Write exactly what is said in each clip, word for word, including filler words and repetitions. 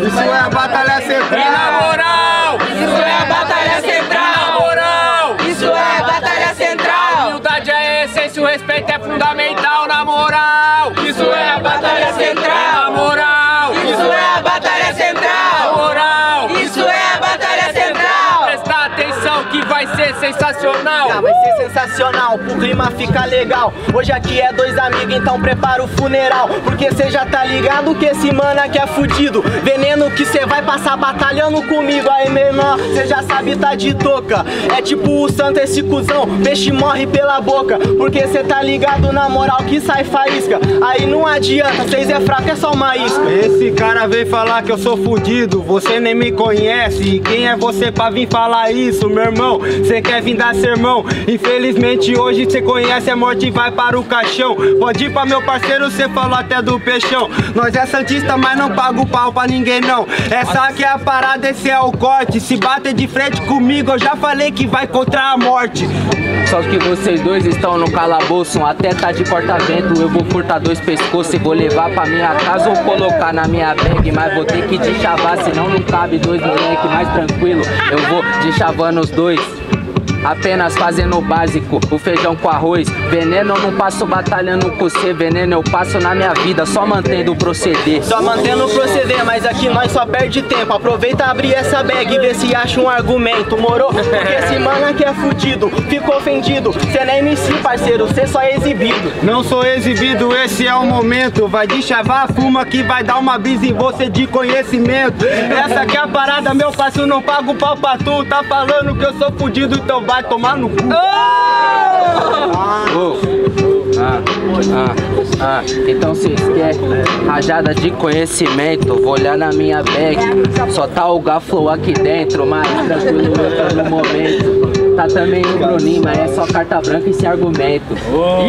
Isso é a batalha central. E na moral, isso é a batalha central. Na moral, isso é a batalha central. A humildade é a essência, o respeito é fundamental. Na moral, isso é a batalha central. Na moral, isso é a batalha central. Na moral, isso é a batalha central. Presta atenção que vai ser sensacional. Ah, vai ser sensacional, o clima fica legal. Hoje aqui é dois amigos, então prepara o funeral. Porque cê já tá ligado que esse mano aqui é fudido. Veneno que cê vai passar batalhando comigo. Aí menor, cê já sabe tá de touca. É tipo o santo esse cuzão, peixe morre pela boca. Porque cê tá ligado na moral que sai faísca. Aí não adianta, cês é fraco, é só uma isca. Esse cara veio falar que eu sou fudido, você nem me conhece. E quem é você pra vir falar isso, meu irmão? Cê quer vir dar sermão? Infelizmente hoje cê conhece a morte e vai para o caixão. Pode ir pra meu parceiro, cê falou até do peixão. Nós é santista, mas não paga o pau pra ninguém não. Essa aqui é a parada, esse é o corte. Se bater de frente comigo, eu já falei que vai contra a morte. Só que vocês dois estão no calabouço, até tá de corta-vento. Eu vou furtar dois pescoços e vou levar pra minha casa ou colocar na minha bag. Mas vou ter que deschavar, senão não cabe dois moleque. Mais tranquilo, eu vou deschavando os dois, apenas fazendo o básico, o feijão com arroz. Veneno eu não passo batalhando com você, veneno eu passo na minha vida, só mantendo o proceder. Só mantendo o proceder, mas aqui nós só perde tempo. Aproveita, abrir essa bag e vê se acha um argumento, moro? Porque esse mano aqui é fudido, ficou ofendido. Cê nem M C, parceiro, cê só é exibido. Não sou exibido, esse é o momento. Vai de chavar, fuma que vai dar uma brisa em você de conhecimento. Essa aqui é a parada, meu parceiro, não paga o pau pra tu. Tá falando que eu sou fudido, então vai tomar no cu. Oh. Ah, ah, ah. Então vocês querem rajada de conhecimento? Vou olhar na minha bag, só tá o Gaflow aqui dentro, mas tranquilo eu tô no momento. Tá também o Bruninho, mas é só carta branca esse argumento. Oh.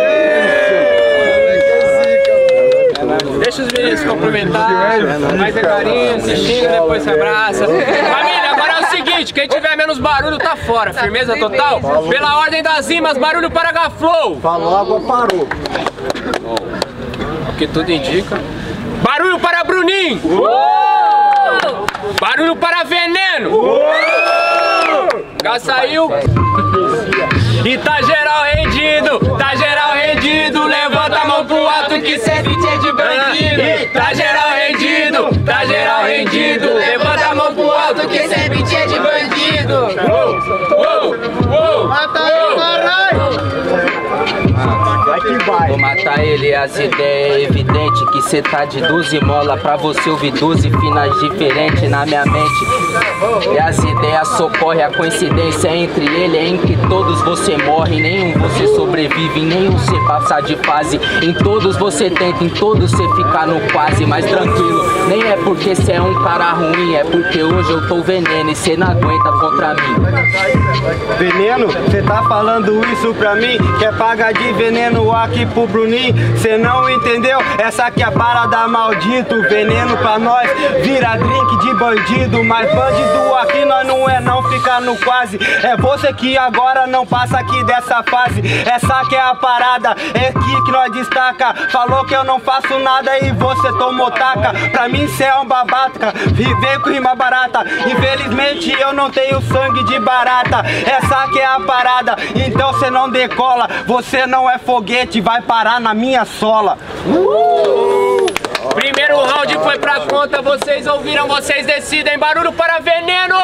Deixa os meninos se cumprimentar, mais devagarinho, se xinga, depois se abraça. Família, agora é o seguinte, quem tiver menos barulho tá fora, firmeza total? Pela ordem das rimas, barulho para Gaflow. Falou, água parou. O que tudo indica. Barulho para Bruninho. Barulho para Veneno. Já saiu. E tá geral rendido, tá geral rendido. Levanta a mão pro alto que cê beat é de bandido. Tá geral rendido, tá geral rendido. Levanta a mão pro alto que cê beat é de bandido. Uou, uou, uou. Mata ele, caralho! Vai que vai. Vou matar ele, as ideias é evidente que cê tá de doze mola pra você ouvir doze finais diferentes na minha mente. E as ideias socorrem, a coincidência entre ele é em que todos você morre, nenhum você sobrevive, nenhum você passa de fase. Em todos você tenta, em todos você fica no quase, mas tranquilo, nem é porque cê é um cara ruim, é porque hoje eu tô veneno e cê não aguenta contra mim. Veneno, cê tá falando isso pra mim? Quer pagar de veneno aqui pro Bruninho? Cê não entendeu? Essa aqui é a parada maldito. Veneno pra nós vira drink de bandido. Mas bandido aqui nós não é não, fica no quase. É você que agora não passa aqui dessa fase. Essa aqui é a parada, é aqui que nós destaca. Falou que eu não faço nada e você tomou taca. Pra mim cê é um babaca, viver com rima barata. Infelizmente eu não tenho sangue de barata. Essa aqui é a parada, então cê não decola. Você não é foguete, vai parar na minha sola. uh! Primeiro round foi pra conta, vocês ouviram, vocês decidem. Barulho para Veneno.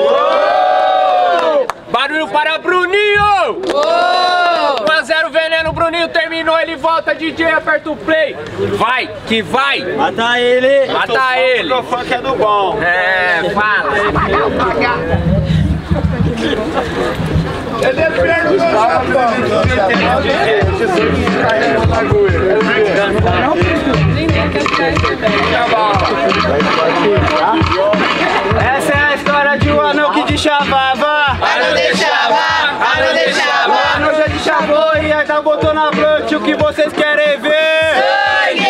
uh! Barulho para Bruninho. uh! um a zero Veneno, Bruninho terminou, ele volta, D J aperta o play. Vai, que vai. Mata ele. Mata ele. O funk é do bom. É, fala. Ele é perto do essa é a história de um anão que deschavava. Anão deixava, anão deixava. O anão já deschavou e ainda botou na blunt. O que vocês querem ver?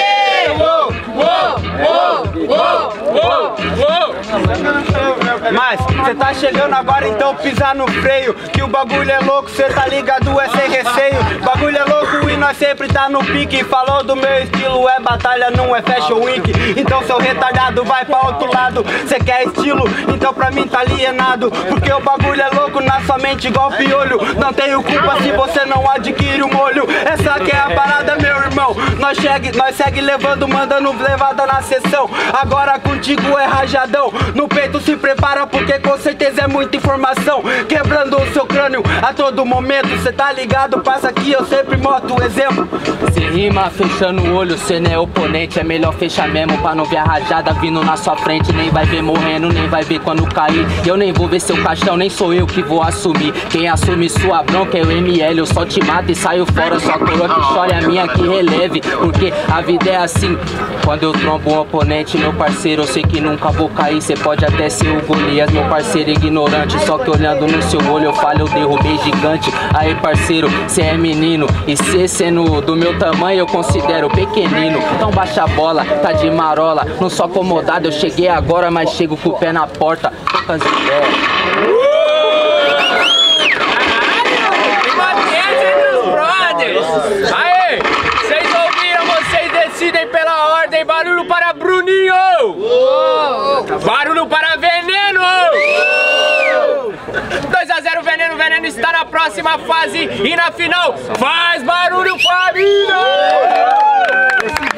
Sangue! Uou, uou, uou, uou, uou, uou. Mas Mas cê tá chegando agora, então pisar no freio, que o bagulho é louco, cê tá ligado, é sem receio. Bagulho é louco e nós sempre tá no pique. Falou do meu estilo, é batalha, não é fashion week. Então seu retardado vai pra outro lado. Cê quer estilo, então pra mim tá alienado, porque o bagulho é louco na sua mente igual piolho. Não tenho culpa se você não adquire o molho. Essa que é a parada, meu irmão. Nós segue, nós segue levando, mandando levada na sessão. Agora contigo é rajadão. No peito se prepara, porque com certeza é muita informação, quebrando o seu crânio a todo momento. Cê tá ligado, passa aqui, eu sempre mostro o exemplo. Se rima fechando o olho, cê não é oponente. É melhor fechar mesmo pra não ver a rajada vindo na sua frente. Nem vai ver morrendo, nem vai ver quando cair. Eu nem vou ver seu caixão, nem sou eu que vou assumir. Quem assume sua bronca é o M L. Eu só te mato e saio fora. Sua coroa que chora, a minha que releve, porque a vida é assim. Quando eu trombo um oponente, meu parceiro, eu sei que nunca vou cair. Cê pode até ser o Golias, meu parceiro ignorante. Só que olhando no seu olho eu falo, eu derrubei gigante. Aí parceiro, cê é menino, e cê sendo do meu tamanho eu considero pequenino. Então baixa a bola, tá de marola. Não sou acomodado, eu cheguei agora, mas chego com o pé na porta. Poucas ideias. Aê, vocês ouviram, vocês decidem pela ordem. Barulho para Bruninho. Barulho para Veneno. dois a zero Veneno, Veneno está na próxima fase. E na final, faz barulho, família.